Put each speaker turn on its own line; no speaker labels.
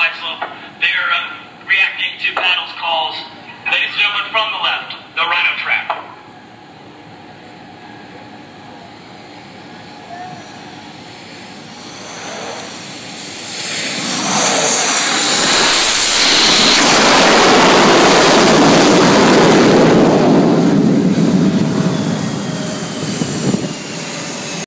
glide slope. They're reacting to paddles calls. Ladies and gentlemen, from the left, the Rhino track.